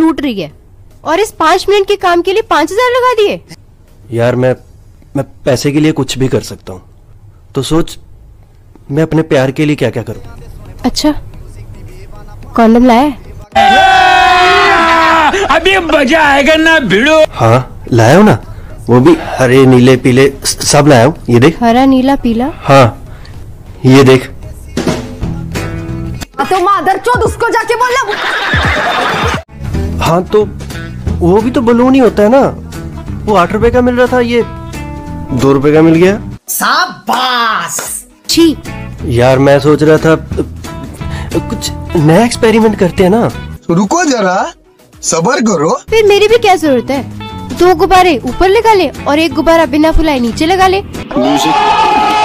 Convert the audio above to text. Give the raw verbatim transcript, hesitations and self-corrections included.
टूट रही है और इस पाँच मिनट के काम के लिए पाँच हजार लगा दिए। यार मैं मैं पैसे के लिए कुछ भी कर सकता हूँ, तो सोच मैं अपने प्यार के लिए क्या क्या करूँ। अच्छा, कॉन्डम लाया? अभी मजा आएगा ना भिड़ो। हाँ लाया हूँ ना, वो भी हरे नीले पीले सब लाया हूँ। ये देख। हरा नीला पीला? हाँ ये देख। तो मादर चोद उसको जाके बोलना। हाँ तो वो भी तो बलून ही होता है ना। वो आठ रुपए का मिल रहा था, ये दो रुपए का मिल गया। शाबाश। छी यार मैं सोच रहा था कुछ नया एक्सपेरिमेंट करते हैं ना। रुको जरा, सब्र करो। फिर मेरी भी क्या जरूरत है? दो गुब्बारे ऊपर लगा ले और एक गुब्बारा बिना फुलाए नीचे लगा ले।